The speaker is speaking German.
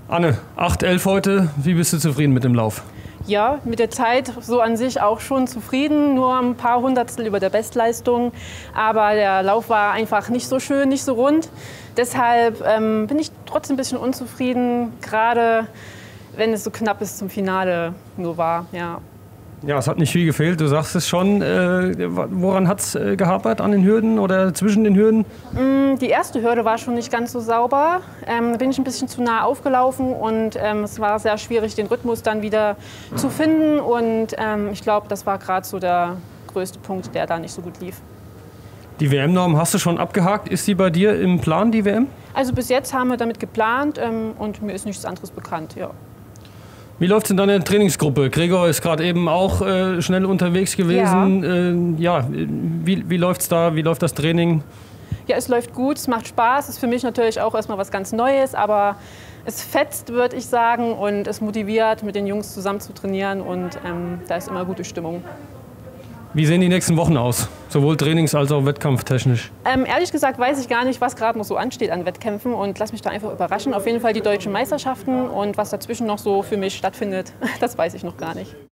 Anne, 8:11 heute. Wie bist du zufrieden mit dem Lauf? Ja, mit der Zeit so an sich auch schon zufrieden, nur ein paar Hundertstel über der Bestleistung. Aber der Lauf war einfach nicht so schön, nicht so rund. Deshalb bin ich trotzdem ein bisschen unzufrieden, gerade wenn es so knapp bis zum Finale nur war. Ja. Ja, es hat nicht viel gefehlt, du sagst es schon. Woran hat es gehapert? An den Hürden oder zwischen den Hürden? Die erste Hürde war schon nicht ganz so sauber. Da bin ich ein bisschen zu nah aufgelaufen und es war sehr schwierig, den Rhythmus dann wieder zu finden. Und ich glaube, das war gerade so der größte Punkt, der da nicht so gut lief. Die WM-Norm hast du schon abgehakt. Ist sie bei dir im Plan, die WM? Also bis jetzt haben wir damit geplant und mir ist nichts anderes bekannt, ja. Wie läuft es in deiner Trainingsgruppe? Gregor ist gerade eben auch schnell unterwegs gewesen. Wie läuft es da? Wie läuft das Training? Ja, es läuft gut, es macht Spaß. Es ist für mich natürlich auch erstmal was ganz Neues, aber es fetzt, würde ich sagen, und es motiviert, mit den Jungs zusammen zu trainieren und da ist immer gute Stimmung. Wie sehen die nächsten Wochen aus? Sowohl trainings- als auch wettkampftechnisch? Ehrlich gesagt weiß ich gar nicht, was gerade noch so ansteht an Wettkämpfen und lass mich da einfach überraschen. Auf jeden Fall die deutschen Meisterschaften und was dazwischen noch so für mich stattfindet, das weiß ich noch gar nicht.